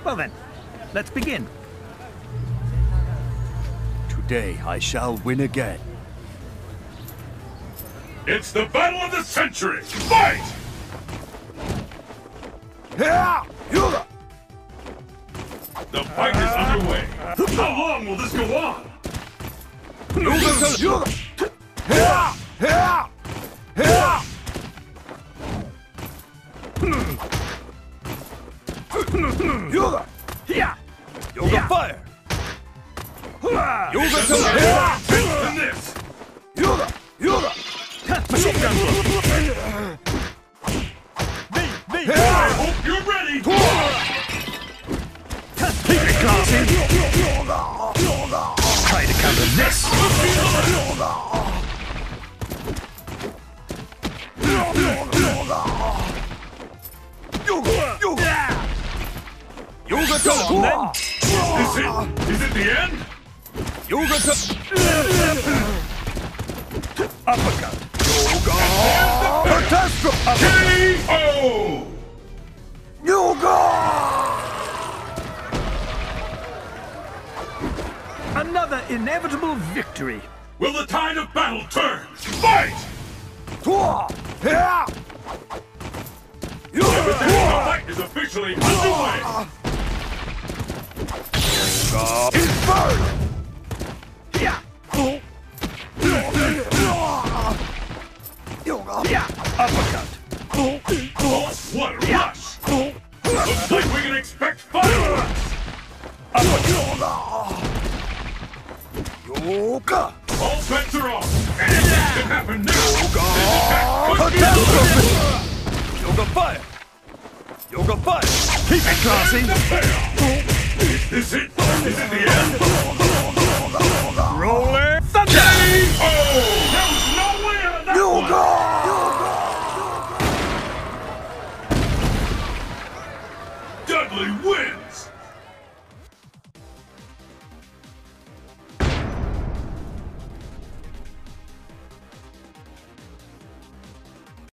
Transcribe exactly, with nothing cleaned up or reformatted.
Well then, let's begin. Today I shall win again. It's the battle of the century! Fight! The fight is underway. How long will this go on? Yoga fire! Yoga Than this! Yoga! Yoga! Machine gun blow! I hope you're ready! Keep it classy! Try to counter this! Yoga! Yoga! Yoga Go on then! Is it? Is it the end? Yoga Uppercut! Yoga! Catastrophe! K O! Yoga! Another inevitable victory! Will the tide of battle turn? Fight! Yoga! Everything in the fight is officially underway! Inferno! Yeah! Yoga! Yeah! Uppercut! Oh, what a rush! Looks like we can expect fireworks! Yoga! All bets are off! Anything can happen now! Catastrophe! Yoga fire! Yoga fire! Keep it classy! The payoff! Is this it? Is it the end?